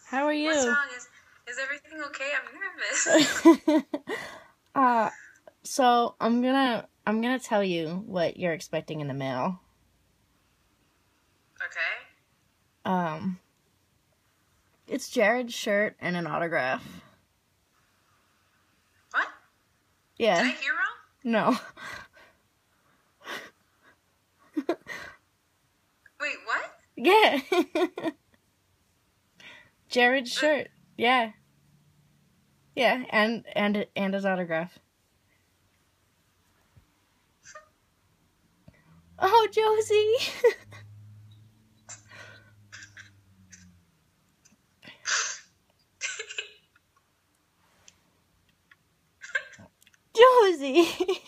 How are What's you? wrong? Is everything okay? I'm nervous. So I'm gonna tell you what you're expecting in the mail. Okay. Um, it's Jared's shirt and an autograph. What? Yeah. Did I hear wrong? No. Wait, what? Yeah. Jared's shirt. Yeah. Yeah, and his autograph. Oh, Josie. Josie.